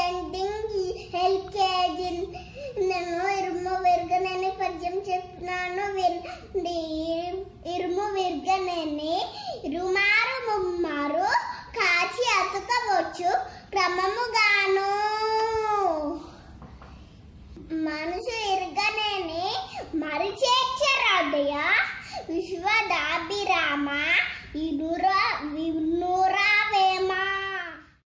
Attending LKG. నేను ఇరుము విరగనని పద్యం చెప్తున్నాను వినండి. ఇరుము విరగనని ఇరుమారు ముమ్మారు కాచి అతుకవచ్చు క్రమముగాను. మనసు ఇరగనని మరిచేర్చరాదయ విశ్వదాభిరామ ఇరుర